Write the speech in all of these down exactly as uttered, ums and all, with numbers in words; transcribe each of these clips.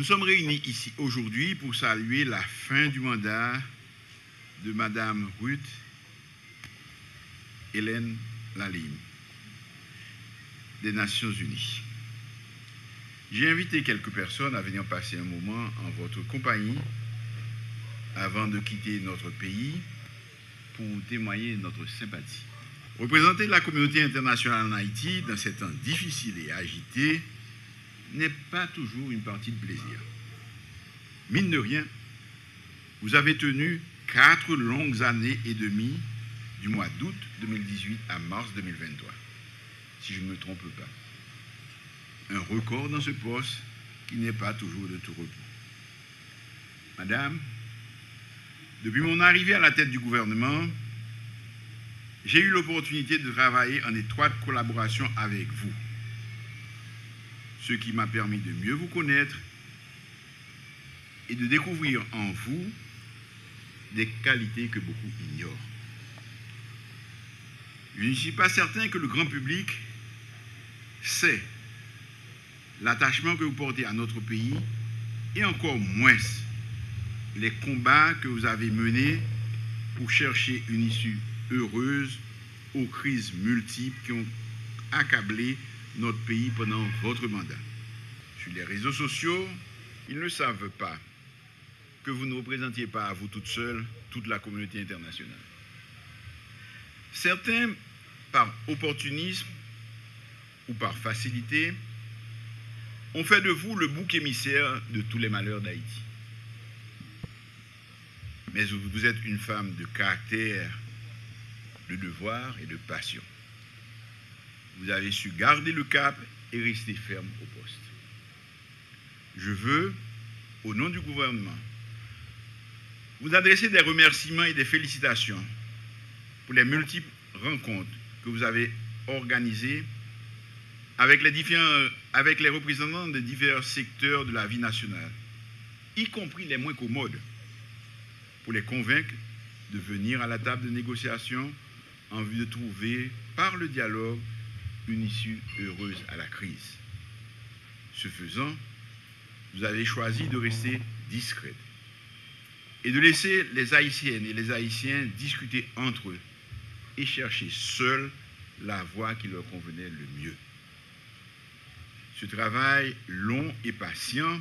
sommes réunis ici aujourd'hui pour saluer la fin du mandat de Madame Ruth Hélène Lalime des Nations Unies. J'ai invité quelques personnes à venir passer un moment en votre compagnie avant de quitter notre pays pour témoigner notre sympathie. Représenter la communauté internationale en Haïti dans ces temps difficiles et agités n'est pas toujours une partie de plaisir. Mine de rien, vous avez tenu quatre longues années et demie du mois d'août deux mille dix-huit à mars deux mille vingt-trois, si je ne me trompe pas. Un record dans ce poste qui n'est pas toujours de tout repos. Madame, depuis mon arrivée à la tête du gouvernement, j'ai eu l'opportunité de travailler en étroite collaboration avec vous, ce qui m'a permis de mieux vous connaître et de découvrir en vous des qualités que beaucoup ignorent. Je ne suis pas certain que le grand public sait l'attachement que vous portez à notre pays et encore moins les combats que vous avez menés pour chercher une issue heureuse aux crises multiples qui ont accablé notre pays pendant votre mandat. Sur les réseaux sociaux, ils ne savent pas que vous ne représentiez pas à vous toute seule toute la communauté internationale. Certains, par opportunisme ou par facilité, ont fait de vous le bouc émissaire de tous les malheurs d'Haïti. Mais vous êtes une femme de caractère, de devoir et de passion. Vous avez su garder le cap et rester ferme au poste. Je veux, au nom du gouvernement, vous adresser des remerciements et des félicitations pour les multiples rencontres que vous avez organisées avec les, différents, avec les représentants de divers secteurs de la vie nationale, y compris les moins commodes, pour les convaincre de venir à la table de négociation en vue de trouver, par le dialogue, une issue heureuse à la crise. Ce faisant, vous avez choisi de rester discrète et de laisser les Haïtiennes et les Haïtiens discuter entre eux et chercher seuls la voie qui leur convenait le mieux. Ce travail long et patient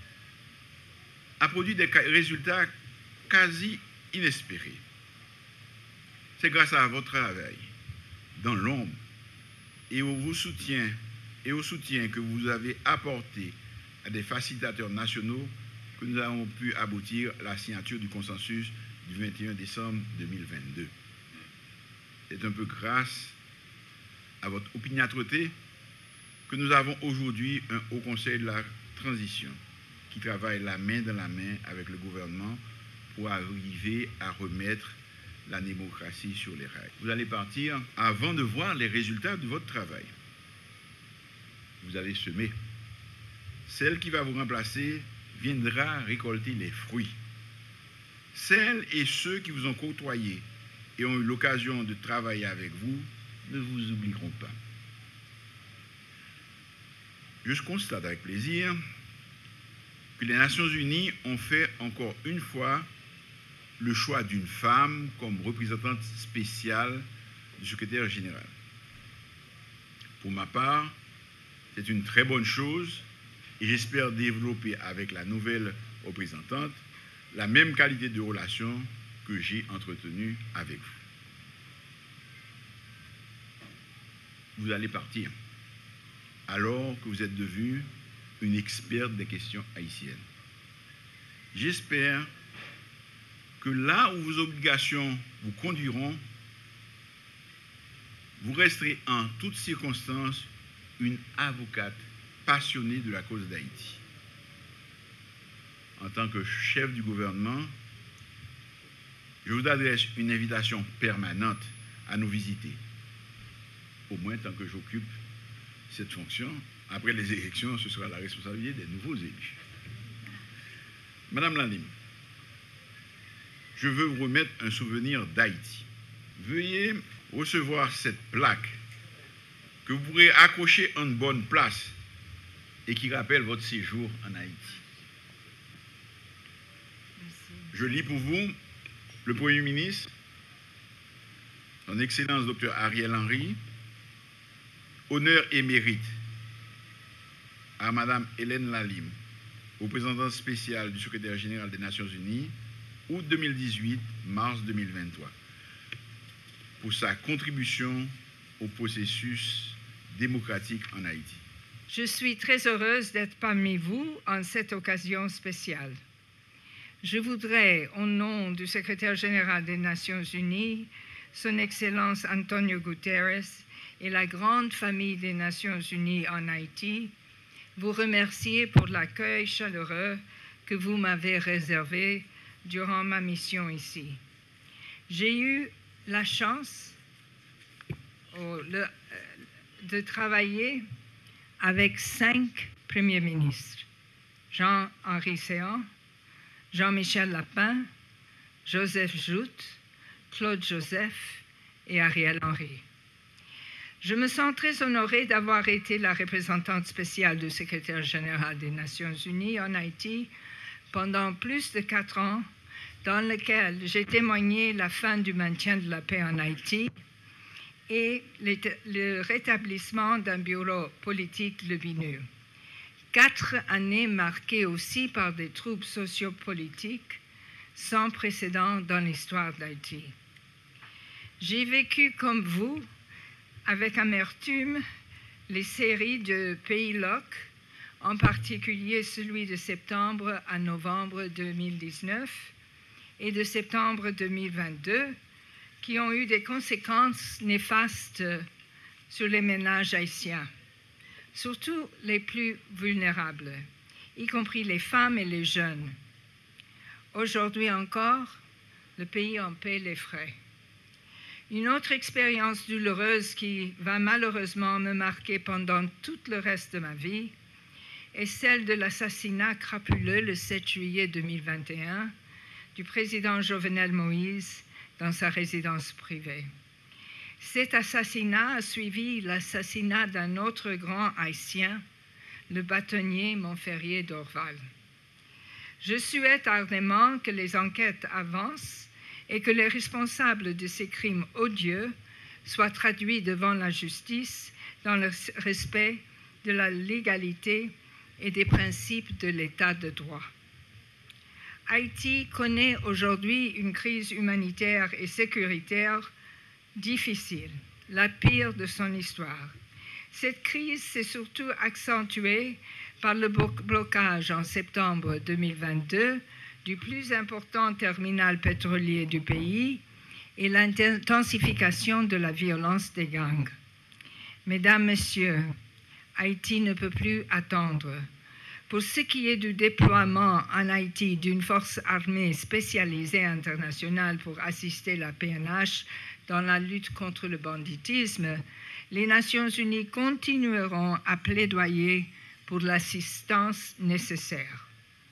a produit des résultats quasi inespérés. C'est grâce à votre travail dans l'ombre et au soutien, et au soutien que vous avez apporté à des facilitateurs nationaux que nous avons pu aboutir à la signature du consensus du vingt et un décembre deux mille vingt-deux. C'est un peu grâce à votre opiniâtreté que nous avons aujourd'hui un Haut Conseil de la Transition qui travaille la main dans la main avec le gouvernement pour arriver à remettre la démocratie sur les rails. Vous allez partir avant de voir les résultats de votre travail. Vous avez semé. Celle qui va vous remplacer viendra récolter les fruits. Celles et ceux qui vous ont côtoyé et ont eu l'occasion de travailler avec vous ne vous oublieront pas. Je constate avec plaisir que les Nations Unies ont fait encore une fois le choix d'une femme comme représentante spéciale du secrétaire général. Pour ma part, c'est une très bonne chose et j'espère développer avec la nouvelle représentante la même qualité de relation que j'ai entretenue avec vous. Vous allez partir alors que vous êtes devenue une experte des questions haïtiennes. J'espère que là où vos obligations vous conduiront, vous resterez en toutes circonstances une avocate passionnée de la cause d'Haïti. En tant que chef du gouvernement, je vous adresse une invitation permanente à nous visiter, au moins tant que j'occupe cette fonction. Après les élections, ce sera la responsabilité des nouveaux élus. Madame Lalime, je veux vous remettre un souvenir d'Haïti. Veuillez recevoir cette plaque que vous pourrez accrocher en bonne place et qui rappelle votre séjour en Haïti. Je lis pour vous le Premier ministre, son Excellence Docteur Ariel Henry, honneur et mérite à Madame Hélène Lalim, représentante spéciale du secrétaire général des Nations Unies, août deux mille dix-huit, mars deux mille vingt-trois, pour sa contribution au processus démocratique en Haïti. Je suis très heureuse d'être parmi vous en cette occasion spéciale. Je voudrais, au nom du secrétaire général des Nations Unies, Son Excellence Antonio Guterres et la grande famille des Nations Unies en Haïti, vous remercier pour l'accueil chaleureux que vous m'avez réservé durant ma mission ici. J'ai eu la chance oh, le, euh, de travailler avec cinq premiers ministres: Jean-Henri Séan, Jean-Michel Lapin, Joseph Joute, Claude Joseph et Ariel Henry. Je me sens très honorée d'avoir été la représentante spéciale du secrétaire général des Nations Unies en Haïti pendant plus de quatre ans, dans lequel j'ai témoigné la fin du maintien de la paix en Haïti et le rétablissement d'un bureau politique lumineux. Quatre années marquées aussi par des troubles sociopolitiques sans précédent dans l'histoire d'Haïti. J'ai vécu comme vous, avec amertume, les séries de pays locs, en particulier celui de septembre à novembre deux mille dix-neuf et de septembre deux mille vingt-deux, qui ont eu des conséquences néfastes sur les ménages haïtiens, surtout les plus vulnérables, y compris les femmes et les jeunes. Aujourd'hui encore, le pays en paie les frais. Une autre expérience douloureuse qui va malheureusement me marquer pendant tout le reste de ma vie est celle de l'assassinat crapuleux le sept juillet deux mille vingt et un du président Jovenel Moïse dans sa résidence privée. Cet assassinat a suivi l'assassinat d'un autre grand haïtien, le bâtonnier Montferrier d'Orval. Je souhaite ardemment que les enquêtes avancent et que les responsables de ces crimes odieux soient traduits devant la justice dans le respect de la légalité et des principes de l'état de droit. Haïti connaît aujourd'hui une crise humanitaire et sécuritaire difficile, la pire de son histoire. Cette crise s'est surtout accentuée par le blocage en septembre deux mille vingt-deux du plus important terminal pétrolier du pays et l'intensification de la violence des gangs. Mesdames, Messieurs, Haïti ne peut plus attendre. Pour ce qui est du déploiement en Haïti d'une force armée spécialisée internationale pour assister la P N H dans la lutte contre le banditisme, les Nations Unies continueront à plaidoyer pour l'assistance nécessaire.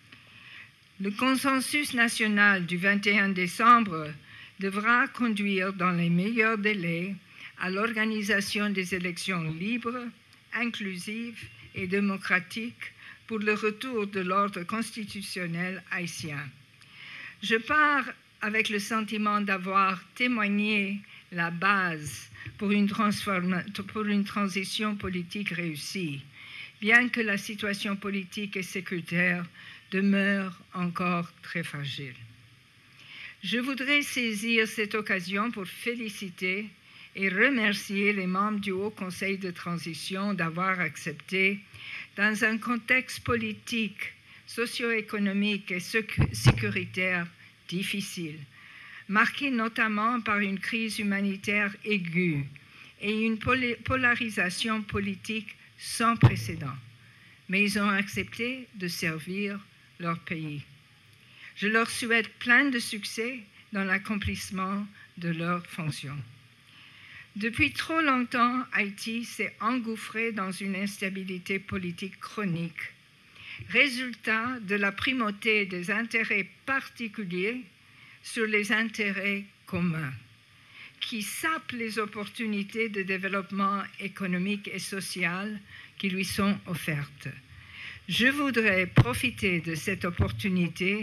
Le consensus national du vingt et un décembre devra conduire dans les meilleurs délais à l'organisation des élections libres, inclusives et démocratiques pour le retour de l'ordre constitutionnel haïtien. Je pars avec le sentiment d'avoir témoigné la base pour une, pour une transition politique réussie, bien que la situation politique et sécuritaire demeure encore très fragile. Je voudrais saisir cette occasion pour féliciter et remercier les membres du Haut Conseil de transition d'avoir accepté, dans un contexte politique, socio-économique et sécuritaire difficile, marqué notamment par une crise humanitaire aiguë et une polarisation politique sans précédent. Mais ils ont accepté de servir leur pays. Je leur souhaite plein de succès dans l'accomplissement de leurs fonctions. Depuis trop longtemps, Haïti s'est engouffré dans une instabilité politique chronique, résultat de la primauté des intérêts particuliers sur les intérêts communs, qui sapent les opportunités de développement économique et social qui lui sont offertes. Je voudrais profiter de cette opportunité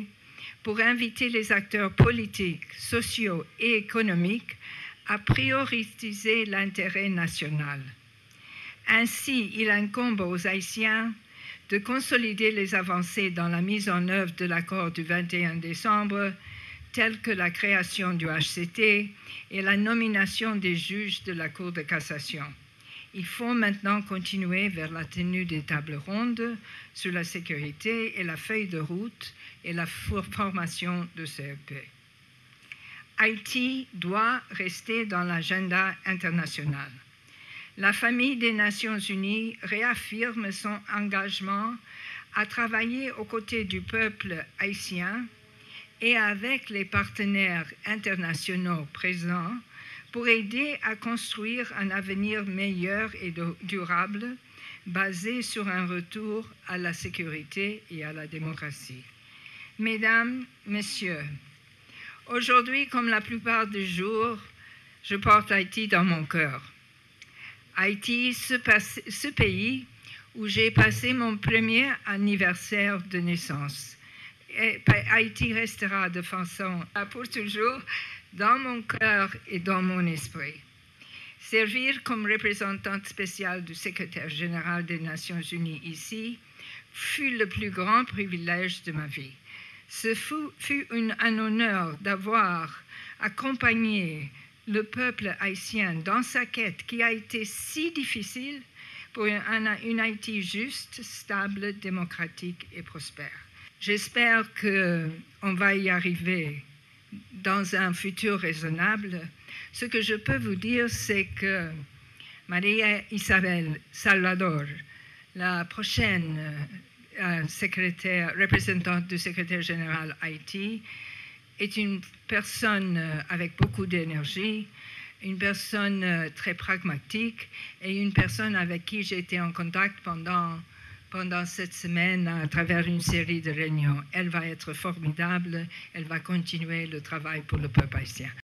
pour inviter les acteurs politiques, sociaux et économiques à prioriser l'intérêt national. Ainsi, il incombe aux Haïtiens de consolider les avancées dans la mise en œuvre de l'accord du vingt et un décembre, telles que la création du H C T et la nomination des juges de la Cour de cassation. Il faut maintenant continuer vers la tenue des tables rondes sur la sécurité et la feuille de route et la formation de C E P. Haïti doit rester dans l'agenda international. La famille des Nations Unies réaffirme son engagement à travailler aux côtés du peuple haïtien et avec les partenaires internationaux présents pour aider à construire un avenir meilleur et durable basé sur un retour à la sécurité et à la démocratie. Mesdames, Messieurs, aujourd'hui, comme la plupart des jours, je porte Haïti dans mon cœur. Haïti, ce, passé, ce pays où j'ai passé mon premier anniversaire de naissance. Et Haïti restera de façon pour toujours dans mon cœur et dans mon esprit. Servir comme représentante spéciale du secrétaire général des Nations Unies ici fut le plus grand privilège de ma vie. Ce fut, fut une, un honneur d'avoir accompagné le peuple haïtien dans sa quête qui a été si difficile pour une, une Haïti juste, stable, démocratique et prospère. J'espère qu'on va y arriver dans un futur raisonnable. Ce que je peux vous dire, c'est que Maria Isabel Salvador, la prochaine euh, secrétaire, représentante du secrétaire général Haïti, est une personne avec beaucoup d'énergie, une personne très pragmatique et une personne avec qui j'ai été en contact pendant, pendant cette semaine à travers une série de réunions. Elle va être formidable, elle va continuer le travail pour le peuple haïtien.